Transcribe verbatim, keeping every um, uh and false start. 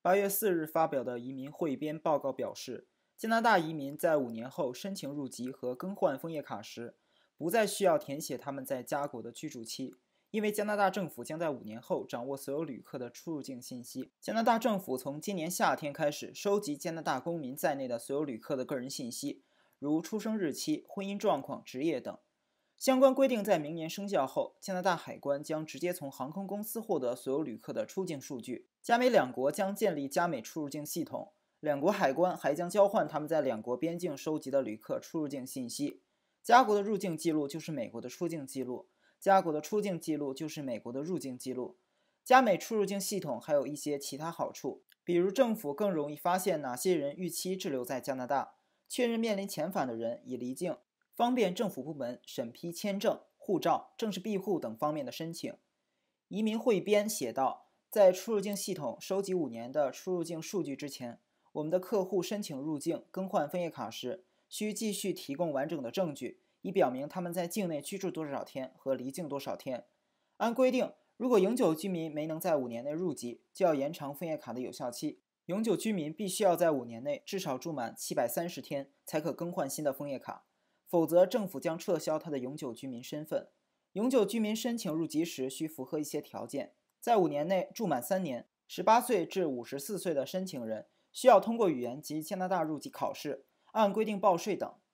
八月四日发表的移民汇编报告表示，加拿大移民在五年后申请入籍和更换枫叶卡时，不再需要填写他们在加国的居住期，因为加拿大政府将在五年后掌握所有旅客的出入境信息。加拿大政府从今年夏天开始收集加拿大公民在内的所有旅客的个人信息，如出生日期、婚姻状况、职业等。相关规定在明年生效后，加拿大海关将直接从航空公司获得所有旅客的出境数据。加美两国将建立加美出入境系统，两国海关还将交换他们在两国边境收集的旅客出入境信息。加国的入境记录就是美国的出境记录，加国的出境记录就是美国的入境记录。加美出入境系统还有一些其他好处，比如政府更容易发现哪些人逾期滞留在加拿大，确认面临遣返的人已离境，方便政府部门审批签证、护照、政治庇护等方面的申请。移民汇编写道，在出入境系统收集五年的出入境数据之前，我们的客户申请入境更换枫叶卡时，需继续提供完整的证据，以表明他们在境内居住多少天和离境多少天。按规定，如果永久居民没能在五年内入籍，就要延长枫叶卡的有效期。永久居民必须要在五年内至少住满七百三十天，才可更换新的枫叶卡，否则政府将撤销他的永久居民身份。永久居民申请入籍时需符合一些条件，在五年内住满三年，十八岁至五十四岁的申请人需要通过语言及加拿大入籍考试，按规定报税等。